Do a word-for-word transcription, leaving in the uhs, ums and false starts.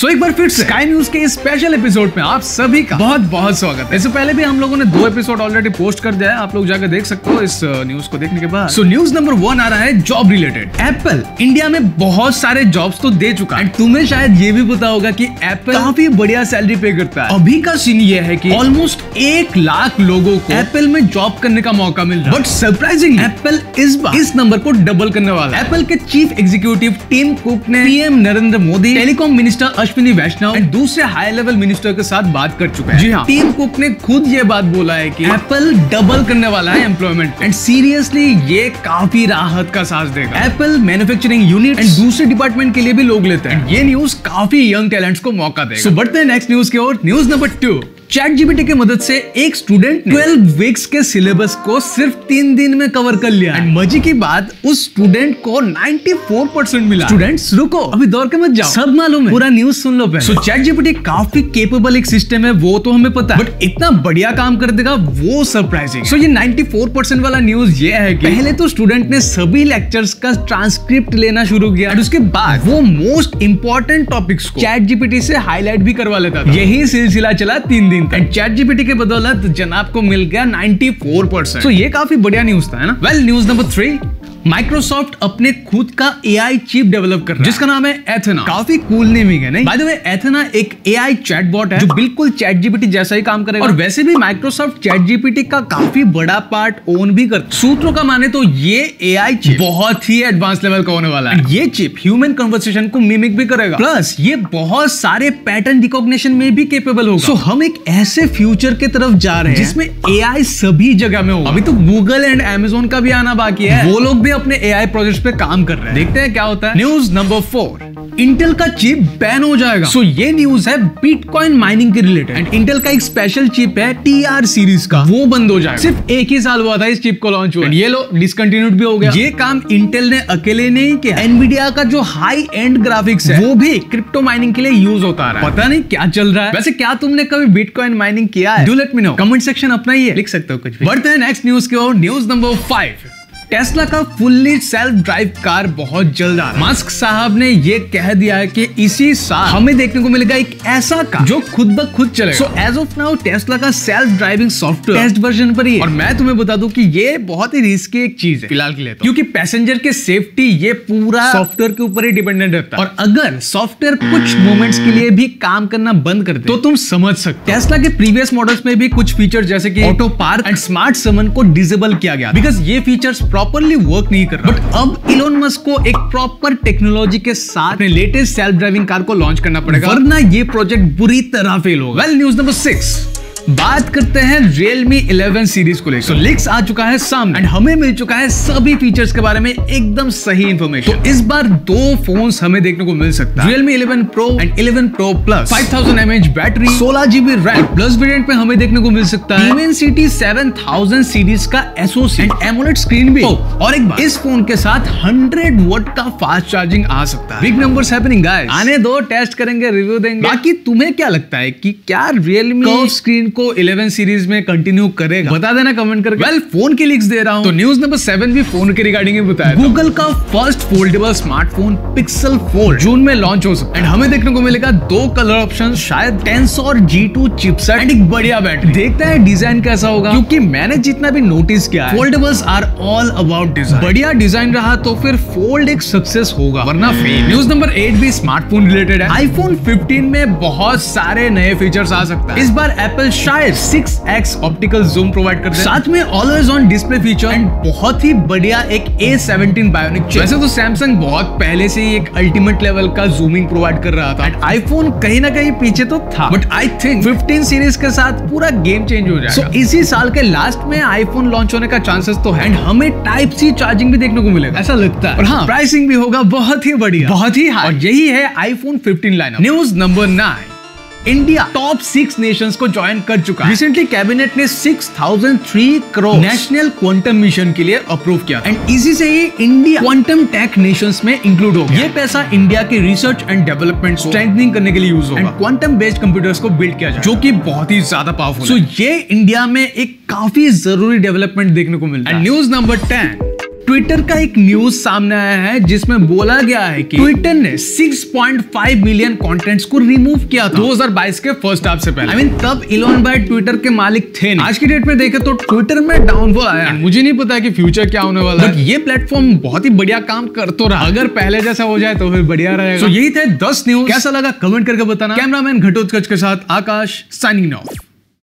सो एक बार फिर से स्काई न्यूज के इस स्पेशल एपिसोड में आप सभी का बहुत बहुत स्वागत है। इससे पहले भी हम लोगों ने दो एपिसोड ऑलरेडी पोस्ट कर दिया है, आप लोग जाकर देख सकते हो इस न्यूज को देखने के बाद। सो न्यूज नंबर वन आ रहा है जॉब रिलेटेड। एप्पल इंडिया में बहुत सारे जॉब्स तो दे चुका है, तुम्हें शायद ये भी पता होगा कि एप्पल काफी बढ़िया सैलरी पे करता है। अभी का सीन ये है कि ऑलमोस्ट एक लाख लोगों को एप्पल में जॉब करने का मौका मिल रहा है। बट सरप्राइजिंग एप्पल इस बार इस नंबर को डबल करने वाला है। एप्पल के चीफ एग्जीक्यूटिव टिम कुक ने PM Narendra Modi, telecom minister Ashwini Vaishnaw and दूसरे हाई लेवल मिनिस्टर के साथ बात कर चुका है। जी हाँ, टिम कुक ने खुद ये बात बोला है कि एप्पल डबल करने वाला है एम्प्लॉयमेंट एंड सीरियसली ये काफी राहत का सांस देगा। एप्पल मैन्युफैक्चरिंग यूनिट एंड दूसरे डिपार्टमेंट के लिए भी लोग लेते हैं। ये न्यूज काफी यंग टैलेंट्स को मौका देगा। सो बढ़ते हैं नेक्स्ट न्यूज की ओर। News number two. Chat GPT की मदद से एक स्टूडेंट ने बारह वीक्स के सिलेबस को सिर्फ तीन दिन में कवर कर लिया। एंड मजे की बात, उस स्टूडेंट को चौरानवे परसेंट मिला। स्टूडेंट्स रुको, अभी दौड़ के मत जाओ, सब मालूम है, पूरा न्यूज सुन लो पहले। सो चैट जीपीटी काफी केपेबल एक सिस्टम है, वो तो हमें पता है, बट इतना बढ़िया काम कर देगा वो सरप्राइजिंग। सो ये चौरानवे परसेंट वाला न्यूज ये है कि पहले तो स्टूडेंट ने सभी लेक्चर्स का ट्रांसक्रिप्ट लेना शुरू किया और उसके बाद वो मोस्ट इंपॉर्टेंट टॉपिक्स को चैट जीपीटी से हाईलाइट भी करवा लेता था। यही सिलसिला चला तीन दिन तक। चैट जीपीटी के बदौलत जनाब को मिल गया चौरानवे परसेंट। तो ये काफी बढ़िया न्यूज था, है ना। Well, news number three. Microsoft अपने खुद का एआई चिप डेवलप कर रहा है जिसका नाम है एथेना। काफी कूल नेमिंग है, नहीं? बाय द वे, एथेना एक एआई चैटबॉट है जो बिल्कुल चैट जीपीटी जैसा ही काम करेगा। और वैसे भी माइक्रोसॉफ्ट चैट जीपीटी का काफी बड़ा पार्ट ओन भी करता है। सूत्रों का माने तो ये एआई चिप बहुत ही एडवांस लेवल का होने वाला है। ये चिप ह्यूमन कन्वर्सेशन को मिमिक भी करेगा, प्लस ये बहुत सारे पैटर्न रिकॉग्निशन में भी केपेबल होगा। सो हम एक ऐसे फ्यूचर की तरफ जा रहे हैं जिसमें एआई सभी जगह में होगा। अभी तो गूगल एंड अमेज़न का भी आना बाकी है, वो लोग भी अपने एआई प्रोजेक्ट्स पे काम कर रहे हैं। देखते हैं क्या होता है। News number four. इंटेल का चिप बैन हो जाएगा। सो so, ये न्यूज है बिटकॉइन माइनिंग के रिलेटेड एंड इंटेल का एक स्पेशल चिप है टीआर सीरीज का, वो बंद हो जाएगा। सिर्फ एक ही साल हुआ था इस चिप को लॉन्च हुआ, ये लो डिसकंटिन्यूड भी हो गया। ये काम इंटेल ने अकेले नहीं किया, एनवीडिया का जो हाई एंड ग्राफिक्स है वो भी क्रिप्टो माइनिंग के लिए यूज होता रहा है। पता नहीं क्या चल रहा है। वैसे क्या तुमने कभी बिटकॉइन माइनिंग किया है? Do let me know, comment section अपना ही है, लिख सकते हो कुछ भी। बढ़ते हैं नेक्स्ट न्यूज की ओर। News number five. टेस्ला का फुल्ली सेल्फ ड्राइव कार बहुत जल्द आ रहा है। मस्क साहब ने ये कह दिया है कि इसी साल हमें देखने को मिलेगा एक ऐसा कार जो खुद ब खुद चलेगा। So as of now Tesla का self driving software test version पर ही है। और मैं तुम्हें बता दूं कि ये बहुत ही रिस्की एक चीज है फिलहाल के लिए तो, क्योंकि पैसेंजर के सेफ्टी ये पूरा सॉफ्टवेयर के ऊपर ही डिपेंडेंट रहता है। और अगर सॉफ्टवेयर कुछ मोमेंट्स के लिए भी काम करना बंद कर दे तो तुम समझ सकते हो। टेस्ला के प्रीवियस मॉडल्स में भी कुछ फीचर जैसे कि auto park and smart summon को डिसेबल किया गया बिकॉज ये फीचर्स प्रॉपरली वर्क नहीं कर रहा। बट अब इलोन मस्क को एक प्रॉपर टेक्नोलॉजी के साथ अपने लेटेस्ट सेल्फ ड्राइविंग कार को लॉन्च करना पड़ेगा, वरना ये प्रोजेक्ट बुरी तरह फेल होगा। Well, news number six. बात करते हैं Realme इलेवन सीरीज को लेकर। so, लीक्स आ चुका है सामने एंड हमें मिल चुका है सभी फीचर्स के बारे में एकदम सही इंफॉर्मेशन। तो इस बार दो फोन्स हमें देखने को मिल सकता है, Realme eleven Pro and eleven Pro Plus। Five thousand M H battery, सोलह जीबी रैम। प्लस वेरिएंट में हमें देखने को मिल सकता है Dimensity सेवन थाउजेंड सीरीज का एसओसी एंड एमोलेड स्क्रीन भी। और एक बात, इस फोन के साथ हंड्रेड वोट का फास्ट चार्जिंग आ सकता है। बिग नंबर्स हैपनिंग गाइस, आने दो, टेस्ट करेंगे, रिव्यू देंगे। बाकी तुम्हें क्या लगता है कि क्या Realme कर्व स्क्रीन को इलेवन सीरीज में कंटिन्यू करेगा? बता देना कमेंट करके। वेल, फोन के लीक्स दे रहा हूं तो न्यूज नंबर सेवन भी फोन के रिगार्डिंग ही बताया। गूगल का first foldable smartphone Pixel Fold June में लॉन्च हो सकता है एंड हमें देखने को मिलेगा दो कलर ऑप्शन, शायद Tensor G two chipset and एक बढ़िया बैटरी। देखते हैं डिजाइन कैसा होगा, क्योंकि मैंने जितना भी नोटिस किया है foldables are all about design. बढ़िया डिजाइन रहा तो फिर फोल्ड एक सक्सेस होगा, वरना फेल। न्यूज नंबर एट भी स्मार्टफोन रिलेटेड है। आईफोन फिफ्टीन में बहुत सारे नए फीचर्स आ सकता है। इस बार एप्पल शायद six X optical zoom provide करता है, साथ में always on display feature and बहुत ही बढ़िया एक ए सेवनटीन बायोनिक चिप। वैसे तो सैमसंग बहुत पहले से ही एक अल्टीमेट लेवल का जूमिंग प्रोवाइड कर रहा था एंड आईफोन कहीं ना कहीं पीछे तो था, but I think fifteen series के साथ पूरा गेम चेंज हो जाएगा। so, इसी साल के लास्ट में आईफोन लॉन्च होने का चांसेस तो है एंड हमें टाइप सी चार्जिंग भी देखने को मिलेगा, ऐसा लगता है। और हाँ, प्राइसिंग भी होगा बहुत ही बढ़िया, बहुत ही हाई। और यही है iPhone fifteen lineup. News number nine. India top six nations को ज्वाइन कर चुका है। रिसेंटली कैबिनेट ने six thousand three crore national quantum mission के लिए अप्रूव किया एंड इसी से ही इंडिया क्वांटम टेक नेशंस में इंक्लूड हो गया। ये पैसा इंडिया के रिसर्च एंड डेवलपमेंट स्ट्रेंथनिंग करने के लिए यूज होगा एंड क्वांटम बेस्ड कंप्यूटर्स को बिल्ड किया जाए, जो कि बहुत ही ज्यादा पावरफुल है। सो ये इंडिया में एक काफी जरूरी डेवलपमेंट देखने को मिलता है। News number ten. ट्विटर का एक न्यूज सामने आया है जिसमें बोला गया है कि ट्विटर ने छह पॉइंट पाँच मिलियन कंटेंट्स को रिमूव किया था दो हज़ार बाईस के फर्स्ट हाफ से पहले। आई मीन तब इलोन भाई ट्विटर के मालिक थे नहीं। आज की डेट में देखे तो ट्विटर में डाउनफॉल आया। मुझे नहीं पता कि फ्यूचर क्या होने वाला है, ये प्लेटफॉर्म बहुत ही बढ़िया काम कर तो रहा। अगर पहले जैसा हो जाए तो फिर बढ़िया रहेगा। so, यही थे दस न्यूज। कैसा लगा कमेंट करके बताना। कैमरामैन घटोत्कच के साथ आकाश साइनिंग ऑफ।